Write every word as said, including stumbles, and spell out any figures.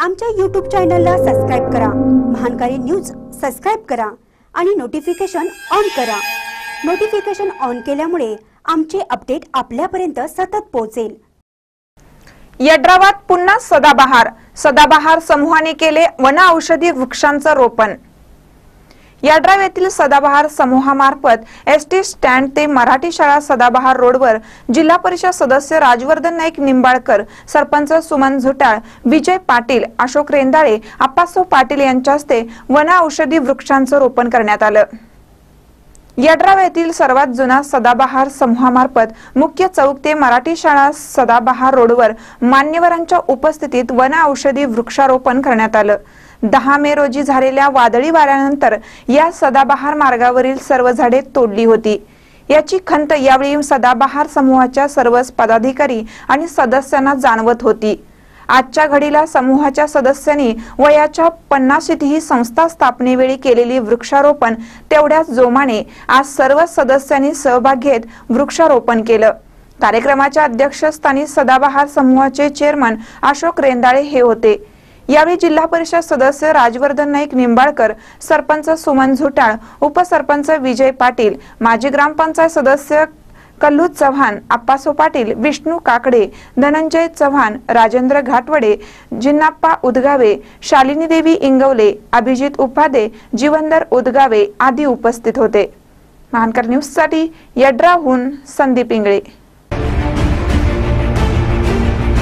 आमच्या यूट्यूब चॅनलला सबस्क्राइब करा, महानकारी न्यूज सबस्क्राइब करा आणि नोटिफिकेशन ऑन करा। नोटिफिकेशन ऑन केल्यामुळे आमचे अपडेट आपल्यापर्यंत सतत पोहोचेल। यड्रावात पुन्हा सदाबहार सदाबहार समूहाने केले वन औषधी वृक्षांचे रोपण। यड्राव येथील सदाबहार समूहामार्फत एसटी स्टँड ते मराठी शाळा सदाबहार रोडवर जिल्हा परिषद सदस्य राजवर्धन नाईक निंबाळकर, सरपंच सुमन झुटाळ, विजय पाटील, अशोक रेंदाळे, आप्पासाहेब पाटील यांच्या हस्ते वन औषधी वृक्षांचे रोपण करण्यात आले। यड्राव येथील सर्वात जुना सदाबहार समूहामार्फत मुख्य चौक ते मराठी शाळा सदाबहार रोडवर मान्यवरांच्या उपस्थितीत वन औषधी वृक्षारोपण करण्यात आले। दहा मे रोजी झालेल्या वादळी वाऱ्यानंतर या सदाबहार मार्गावरील सर्व झाडे तोडली होती। याची खंत यावेळी सदाबहार समूहाच्या सर्वच पदाधिकारी आणि सदस्यांना जाणवत होती। आजच्या घडीला समूहाच्या सदस्यांनी वयाच्या पन्नाशीतही संस्था स्थापनेवेळी केलेली वृक्षारोपण तेवढ्याच जोमाने आज सर्व सदस्यांनी सहभाग घेत वृक्षारोपण केले। कार्यक्रमाच्या अध्यक्षस्थानी सदाबहार समूहाचे चेअरमन अशोक रेंदाळे हे होते। यावेळी जिल्हा परिषद सदस्य राजवर्धन नाईक निंबाळकर, सरपंच सुमन झुटाळ, उपसरपंच विजय पाटील, माजी ग्रामपंचायत सदस्य कल्लू चव्हाण, आप्पासाहेब पाटील, विष्णू काकडे, धनंजय चव्हाण, राजेंद्र घाटवडे, जिन्नाप्पा उदगावे, शालिनी देवी इंगवले, अभिजित उपाध्ये, जीवनधर उदगावे आदी उपस्थित होते। महानकर न्यूज साठी यड्रावहून संदीप इंगळे।